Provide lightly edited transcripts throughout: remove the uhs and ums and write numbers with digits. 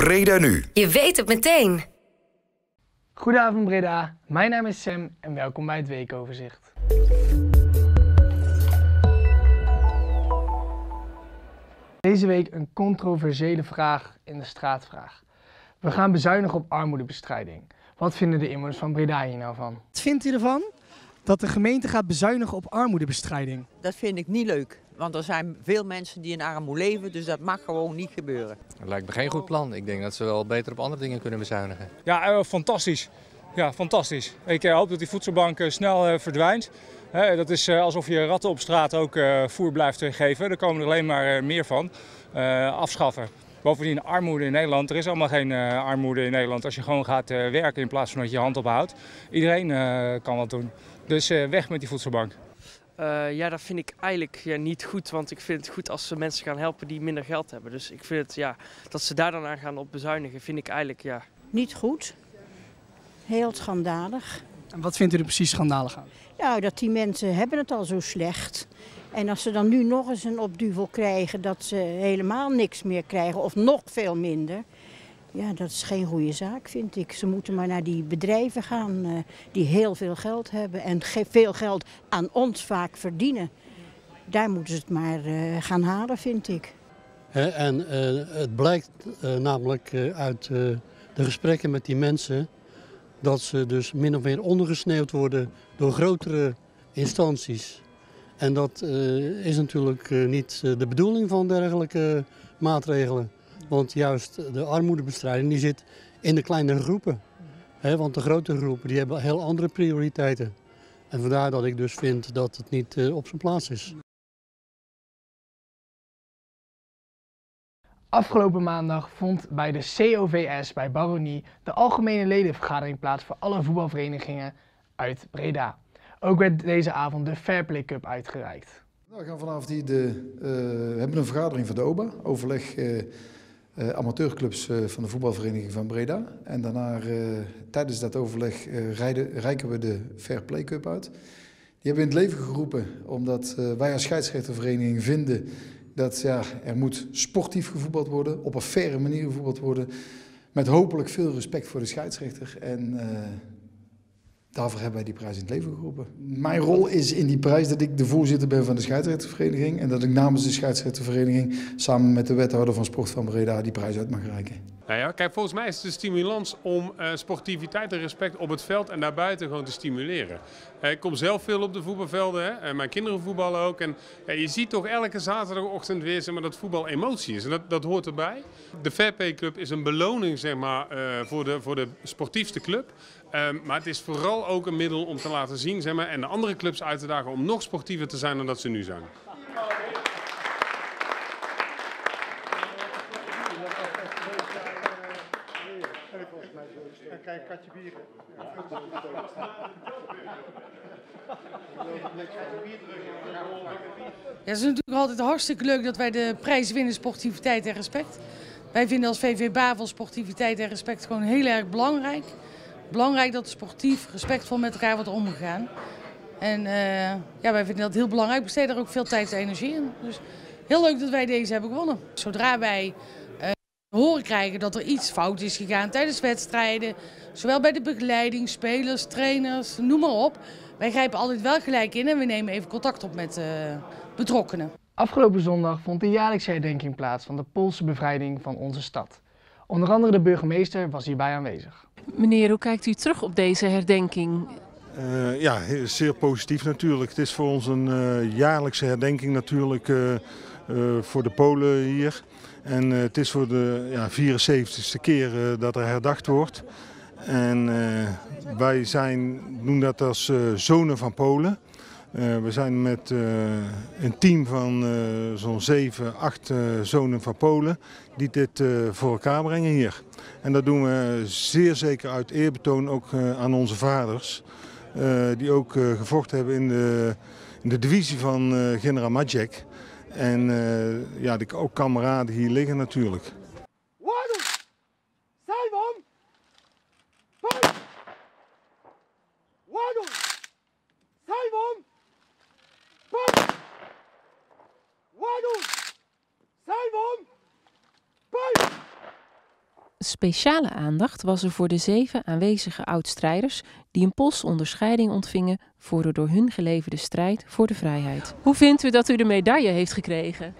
Breda Nu. Je weet het meteen. Goedenavond Breda, mijn naam is Sam en welkom bij het weekoverzicht. Deze week een controversiële vraag in de straatvraag. We gaan bezuinigen op armoedebestrijding. Wat vinden de inwoners van Breda hier nou van? Wat vindt u ervan dat de gemeente gaat bezuinigen op armoedebestrijding? Dat vind ik niet leuk, want er zijn veel mensen die in armoede leven, dus dat mag gewoon niet gebeuren. Dat lijkt me geen goed plan. Ik denk dat ze wel beter op andere dingen kunnen bezuinigen. Ja, fantastisch. Ja, fantastisch. Ik hoop dat die voedselbank snel verdwijnt. Dat is alsof je ratten op straat ook voer blijft geven. Daar komen er alleen maar meer van. Afschaffen. Bovendien armoede in Nederland. Er is allemaal geen armoede in Nederland als je gewoon gaat werken in plaats van dat je je hand ophoudt. Iedereen kan wat doen. Dus weg met die voedselbank. Ja, dat vind ik eigenlijk niet goed, want ik vind het goed als ze mensen gaan helpen die minder geld hebben. Dus ik vind het, dat ze daar dan aan gaan op bezuinigen, vind ik eigenlijk, Niet goed. Heel schandalig. En wat vindt u er precies schandalig aan? Nou, dat die mensen hebben het al zo slecht. En als ze dan nu nog eens een opduvel krijgen dat ze helemaal niks meer krijgen of nog veel minder. Ja, dat is geen goede zaak, vind ik. Ze moeten maar naar die bedrijven gaan die heel veel geld hebben en veel geld aan ons vaak verdienen. Daar moeten ze het maar gaan halen, vind ik. En het blijkt namelijk uit de gesprekken met die mensen dat ze dus min of meer ondergesneeuwd worden door grotere instanties. En dat is natuurlijk niet de bedoeling van dergelijke maatregelen. Want juist de armoedebestrijding die zit in de kleinere groepen. Want de grotere groepen die hebben heel andere prioriteiten. En vandaar dat ik dus vind dat het niet op zijn plaats is. Afgelopen maandag vond bij de COVS bij Baronie de algemene ledenvergadering plaats voor alle voetbalverenigingen uit Breda. Ook werd deze avond de Fair Play Cup uitgereikt. We gaan vanavond we hebben een vergadering van de OBA, overleg amateurclubs van de voetbalvereniging van Breda. En daarna, tijdens dat overleg, reiken we de Fair Play Cup uit. Die hebben we in het leven geroepen omdat wij als scheidsrechtervereniging vinden dat er moet sportief gevoetbald worden, op een faire manier gevoetbald worden, met hopelijk veel respect voor de scheidsrechter. En daarvoor hebben wij die prijs in het leven geroepen. Mijn rol is in die prijs dat ik de voorzitter ben van de scheidsrechtervereniging en dat ik namens de scheidsrechtervereniging samen met de wethouder van Sport van Breda die prijs uit mag reiken. Nou ja, kijk, volgens mij is het een stimulans om sportiviteit en respect op het veld en daarbuiten gewoon te stimuleren. Ik kom zelf veel op de voetbalvelden, hè? Mijn kinderen voetballen ook. En je ziet toch elke zaterdagochtend weer dat voetbal emotie is. En dat hoort erbij. De Fair Play Club is een beloning voor de sportiefste club. Maar het is vooral ook een middel om te laten zien en de andere clubs uit te dagen om nog sportiever te zijn dan dat ze nu zijn. Ja, het is natuurlijk altijd hartstikke leuk dat wij de prijs winnen sportiviteit en respect. Wij vinden als VV Bavel sportiviteit en respect gewoon heel erg belangrijk. Belangrijk dat sportief, respectvol met elkaar wordt omgegaan. En wij vinden dat heel belangrijk. We besteden er ook veel tijd en energie in. Dus heel leuk dat wij deze hebben gewonnen. Zodra wij horen krijgen dat er iets fout is gegaan tijdens wedstrijden, zowel bij de begeleiding, spelers, trainers, noem maar op. Wij grijpen altijd wel gelijk in en we nemen even contact op met betrokkenen. Afgelopen zondag vond de jaarlijkse herdenking plaats van de Poolse bevrijding van onze stad. Onder andere de burgemeester was hierbij aanwezig. Meneer, hoe kijkt u terug op deze herdenking? Zeer positief natuurlijk. Het is voor ons een jaarlijkse herdenking natuurlijk voor de Polen hier. En het is voor de 74ste keer dat er herdacht wordt. En wij doen dat als zonen van Polen. We zijn met een team van zo'n 7, 8 zonen van Polen die dit voor elkaar brengen hier. En dat doen we zeer zeker uit eerbetoon ook aan onze vaders. Die ook gevochten hebben in de divisie van generaal Majek. En ook kameraden hier liggen natuurlijk. Speciale aandacht was er voor de 7 aanwezige oud-strijders die een Poolse onderscheiding ontvingen voor de door hun geleverde strijd voor de vrijheid. Hoe vindt u dat u de medaille heeft gekregen?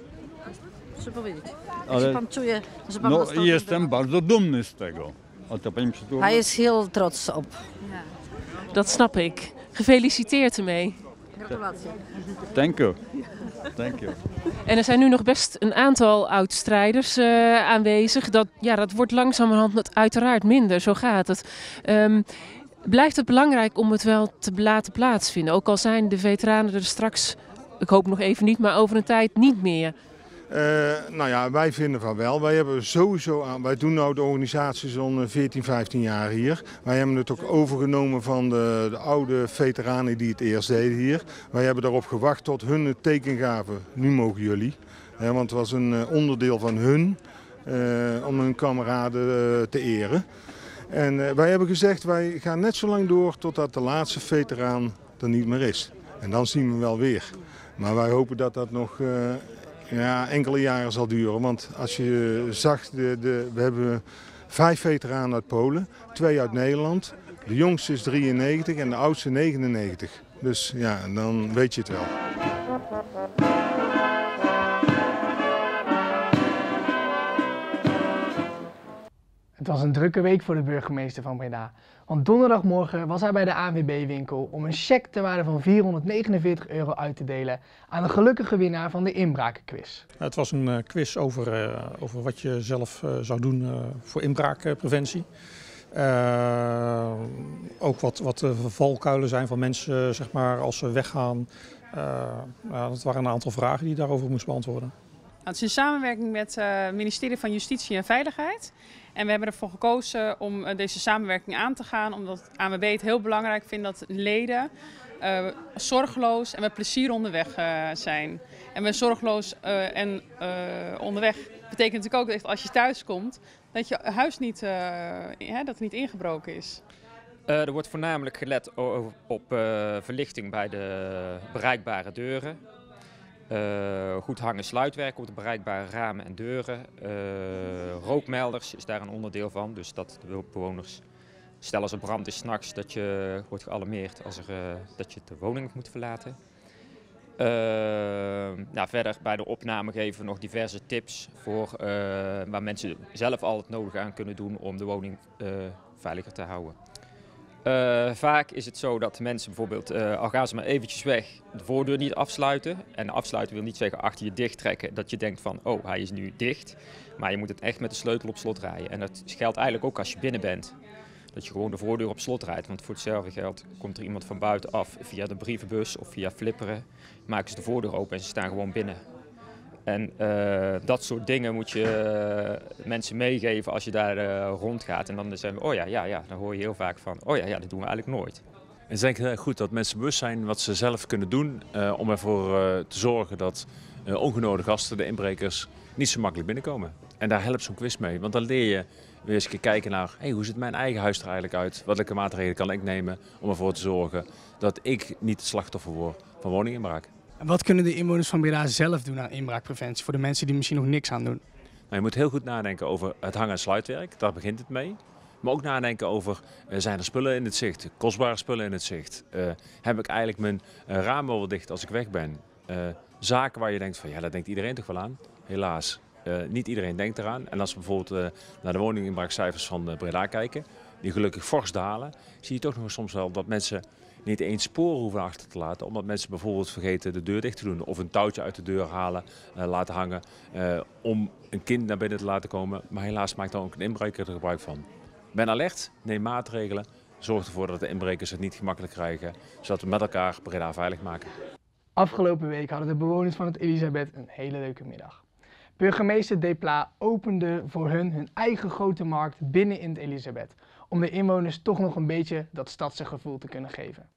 Jestem bardzo dumny z tego. Hij is heel trots op. Dat snap ik. Gefeliciteerd ermee. Gratulatie. Dank you. Dank you. En er zijn nu nog best een aantal oud-strijders aanwezig. Dat wordt langzamerhand uiteraard minder, zo gaat het. Blijft het belangrijk om het wel te laten plaatsvinden? Ook al zijn de veteranen er straks, ik hoop nog even niet, maar over een tijd niet meer. Wij vinden van wel. Wij hebben sowieso aan. Wij doen nou de organisatie zo'n 14, 15 jaar hier. Wij hebben het ook overgenomen van de oude veteranen die het eerst deden hier. Wij hebben daarop gewacht tot hun het teken gaven. Nu mogen jullie. Want het was een onderdeel van hun om hun kameraden te eren. En wij hebben gezegd, wij gaan net zo lang door totdat de laatste veteraan er niet meer is. En dan zien we wel weer. Maar wij hopen dat dat nog enkele jaren zal duren. Want als je zag, we hebben 5 veteranen uit Polen, 2 uit Nederland. De jongste is 93 en de oudste 99. Dus ja, dan weet je het wel. Het was een drukke week voor de burgemeester van Breda. Want donderdagmorgen was hij bij de ANWB-winkel om een cheque ter waarde van €449 uit te delen aan de gelukkige winnaar van de inbrakenquiz. Het was een quiz over wat je zelf zou doen voor inbraakpreventie. Ook wat valkuilen zijn van mensen, zeg maar, als ze weggaan. Dat waren een aantal vragen die je daarover moest beantwoorden. Het is in samenwerking met het ministerie van Justitie en Veiligheid. En we hebben ervoor gekozen om deze samenwerking aan te gaan, omdat ANWB het heel belangrijk vindt dat leden zorgeloos en met plezier onderweg zijn. En met zorgeloos en onderweg betekent natuurlijk ook dat als je thuis komt, dat je huis niet, dat er niet ingebroken is. Er wordt voornamelijk gelet op verlichting bij de bereikbare deuren. Goed hangen sluitwerk op de bereikbare ramen en deuren. Rookmelders is daar een onderdeel van. Dus dat de bewoners, stel als er brand is 's nachts, dat je wordt gealarmeerd dat je de woning moet verlaten. Verder bij de opname geven we nog diverse tips voor waar mensen zelf al het nodige aan kunnen doen om de woning veiliger te houden. Vaak is het zo dat mensen bijvoorbeeld, al gaan ze maar eventjes weg, de voordeur niet afsluiten. En afsluiten wil niet zeggen achter je dicht trekken, dat je denkt van, oh, hij is nu dicht. Maar je moet het echt met de sleutel op slot rijden. En dat geldt eigenlijk ook als je binnen bent. Dat je gewoon de voordeur op slot rijdt. Want voor hetzelfde geld komt er iemand van buitenaf via de brievenbus of via flipperen. Maken ze de voordeur open en ze staan gewoon binnen. En dat soort dingen moet je mensen meegeven als je daar rondgaat. En dan zeggen we, dan hoor je heel vaak van, dat doen we eigenlijk nooit. Het is denk ik heel goed dat mensen bewust zijn wat ze zelf kunnen doen om ervoor te zorgen dat ongenode gasten, de inbrekers, niet zo makkelijk binnenkomen. En daar helpt zo'n quiz mee, want dan leer je weer eens een keer kijken naar, hoe ziet mijn eigen huis er eigenlijk uit? Welke maatregelen kan ik nemen om ervoor te zorgen dat ik niet het slachtoffer word van woninginbraak? En wat kunnen de inwoners van Breda zelf doen aan inbraakpreventie voor de mensen die misschien nog niks aan doen? Je moet heel goed nadenken over het hang- en sluitwerk, daar begint het mee. Maar ook nadenken over, zijn er spullen in het zicht, kostbare spullen in het zicht? Heb ik eigenlijk mijn ramen wel dicht als ik weg ben? Zaken waar je denkt van, daar denkt iedereen toch wel aan? Helaas, niet iedereen denkt eraan. En als we bijvoorbeeld naar de woninginbraakcijfers van Breda kijken, die gelukkig fors dalen, zie je toch nog soms wel dat mensen niet eens sporen hoeven achter te laten, omdat mensen bijvoorbeeld vergeten de deur dicht te doen of een touwtje uit de deur halen, laten hangen om een kind naar binnen te laten komen. Maar helaas maakt dan ook een inbreker er gebruik van. Ben alert, neem maatregelen, zorg ervoor dat de inbrekers het niet gemakkelijk krijgen, zodat we met elkaar Breda veilig maken. Afgelopen week hadden de bewoners van het Elisabeth een hele leuke middag. Burgemeester Depla opende voor hun eigen grote markt binnen in het Elisabeth, om de inwoners toch nog een beetje dat stadse gevoel te kunnen geven.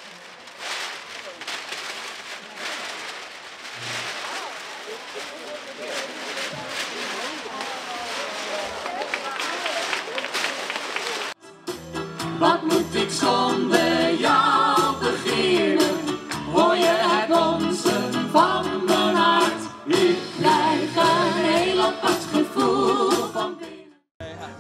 Wat moet ik zonder jou beginnen? Hoor je het bonzen van mijn hart? Ik krijg een heel apart gevoel van binnen.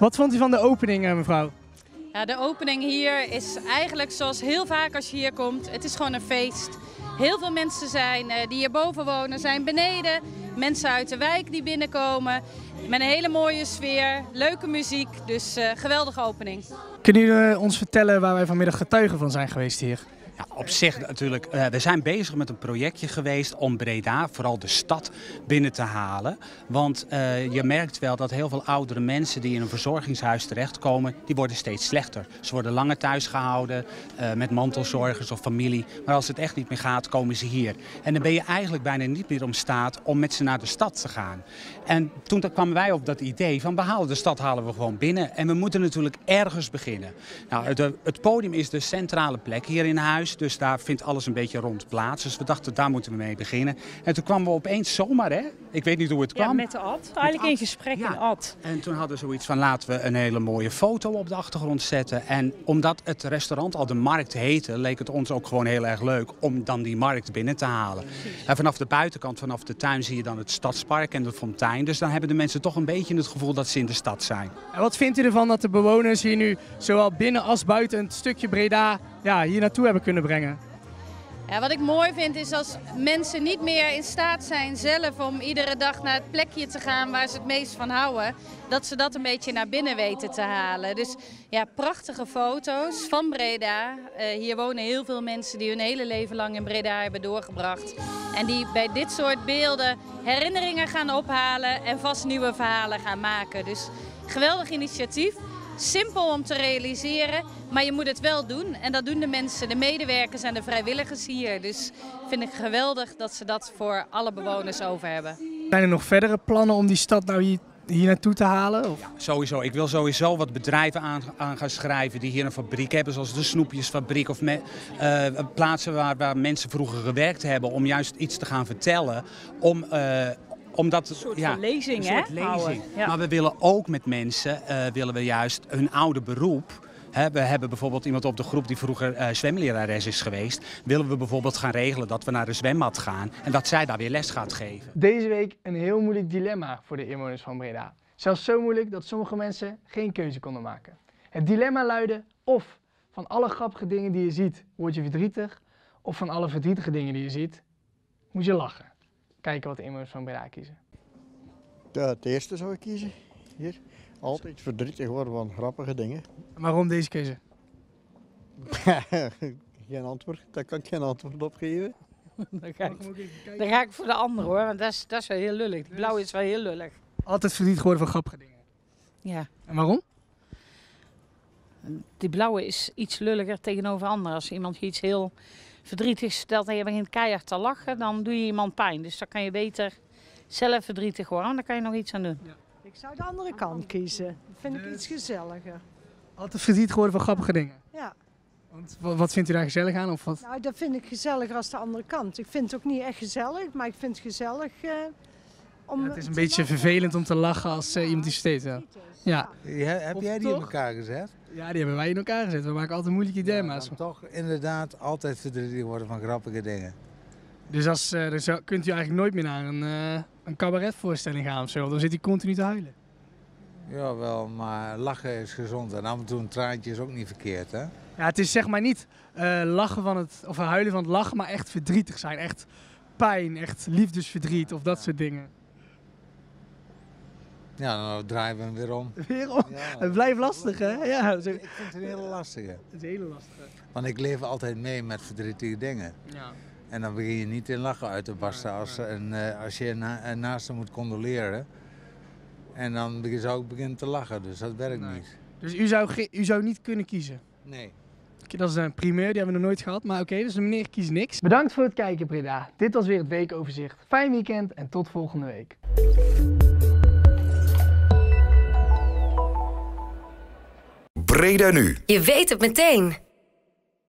Wat vond u van de opening, mevrouw? Ja, de opening hier is eigenlijk zoals heel vaak als je hier komt. Het is gewoon een feest. Heel veel mensen zijn die hierboven wonen, zijn beneden. Mensen uit de wijk die binnenkomen. Met een hele mooie sfeer, leuke muziek. Dus geweldige opening. Kunnen jullie ons vertellen waar wij vanmiddag getuigen van zijn geweest hier? Ja, op zich natuurlijk, we zijn bezig met een projectje geweest om Breda, vooral de stad, binnen te halen. Want je merkt wel dat heel veel oudere mensen die in een verzorgingshuis terechtkomen, die worden steeds slechter. Ze worden langer thuis gehouden met mantelzorgers of familie. Maar als het echt niet meer gaat, komen ze hier. En dan ben je eigenlijk bijna niet meer in staat om met ze naar de stad te gaan. En toen kwamen wij op dat idee van de stad halen we gewoon binnen. En we moeten natuurlijk ergens beginnen. Nou, het podium is de centrale plek hier in huis. Dus daar vindt alles een beetje rond plaats. Dus we dachten, daar moeten we mee beginnen. En toen kwamen we opeens zomaar, hè? Ik weet niet hoe het kwam. Ja, met de Ad. Eigenlijk in gesprek in Ad. En toen hadden we zoiets van, laten we een hele mooie foto op de achtergrond zetten. En omdat het restaurant al de Markt heette, leek het ons ook gewoon heel erg leuk om dan die markt binnen te halen. En vanaf de buitenkant, vanaf de tuin, zie je dan het stadspark en de fontein. Dus dan hebben de mensen toch een beetje het gevoel dat ze in de stad zijn. En wat vindt u ervan dat de bewoners hier nu zowel binnen als buiten een stukje Breda hier naartoe hebben kunnen brengen? Ja, wat ik mooi vind is als mensen niet meer in staat zijn zelf om iedere dag naar het plekje te gaan waar ze het meest van houden. Dat ze dat een beetje naar binnen weten te halen. Dus ja, prachtige foto's van Breda. Hier wonen heel veel mensen die hun hele leven lang in Breda hebben doorgebracht. En die bij dit soort beelden herinneringen gaan ophalen en vast nieuwe verhalen gaan maken. Dus geweldig initiatief. Simpel om te realiseren, maar je moet het wel doen. En dat doen de mensen, de medewerkers en de vrijwilligers hier. Dus vind ik geweldig dat ze dat voor alle bewoners over hebben. Zijn er nog verdere plannen om die stad nou hier naartoe te halen? Of? Ja, sowieso. Ik wil sowieso wat bedrijven aan gaan schrijven die hier een fabriek hebben, zoals de Snoepjesfabriek of plaatsen waar mensen vroeger gewerkt hebben, om juist iets te gaan vertellen. Omdat, een soort van lezing, hè? Ja. Maar we willen ook met mensen, willen we juist hun oude beroep. We hebben bijvoorbeeld iemand op de groep die vroeger zwemlerares is geweest. Willen we bijvoorbeeld gaan regelen dat we naar de zwembad gaan en dat zij daar weer les gaat geven. Deze week een heel moeilijk dilemma voor de inwoners van Breda. Zelfs zo moeilijk dat sommige mensen geen keuze konden maken. Het dilemma luidde: of van alle grappige dingen die je ziet word je verdrietig, of van alle verdrietige dingen die je ziet moet je lachen. Kijken wat de inwoners van Breda kiezen. Ja, het eerste zou ik kiezen. Hier. Altijd verdrietig worden van grappige dingen. Waarom deze keuze? Geen antwoord. Daar kan ik geen antwoord op geven. Dan ga ik voor de ander, hoor, want dat is wel heel lullig. Die blauwe is wel heel lullig. Altijd verdrietig worden van grappige dingen? Ja. En waarom? Die blauwe is iets lulliger tegenover anderen. Als iemand iets heel verdrietigs stelt en je begint keihard te lachen, dan doe je iemand pijn. Dus dan kan je beter zelf verdrietig worden, want dan kan je nog iets aan doen. Ja. Ik zou de andere kant kiezen. Dat vind ik iets gezelliger. Altijd verdrietig worden van grappige dingen? Ja. Want wat vindt u daar gezellig aan? Of wat? Nou, dat vind ik gezelliger als de andere kant. Ik vind het ook niet echt gezellig, maar ik vind het gezellig om... Het is een beetje vervelend om te lachen als iemand die steeds. Ja. Heb jij die in elkaar gezet? Ja, die hebben wij in elkaar gezet. We maken altijd moeilijke dilemma's. Ja, toch inderdaad altijd verdrietig worden van grappige dingen. Dus kunt u eigenlijk nooit meer naar een cabaretvoorstelling gaan of zo? Dan zit hij continu te huilen. Jawel, maar lachen is gezond en af en toe een traantje is ook niet verkeerd, hè? Ja, het is zeg maar niet lachen van of huilen van het lachen, maar echt verdrietig zijn. Echt pijn, echt liefdesverdriet of dat soort dingen. Ja, dan draaien we hem weer om. Weer om? Ja, het blijft lastig, hè? Ja, ik vind het een hele lastige. Het is een hele lastige. Want ik leef altijd mee met verdrietige dingen. Ja. En dan begin je niet in lachen uit te barsten als je naast hem moet condoleren. En dan zou ik beginnen te lachen, dus dat werkt niet. Dus u zou niet kunnen kiezen? Nee. Dat is een primeur, die hebben we nog nooit gehad. Maar oké, dus de meneer kiest niks. Bedankt voor het kijken, Breda. Dit was weer het weekoverzicht. Fijn weekend en tot volgende week. Breda nu. Je weet het meteen.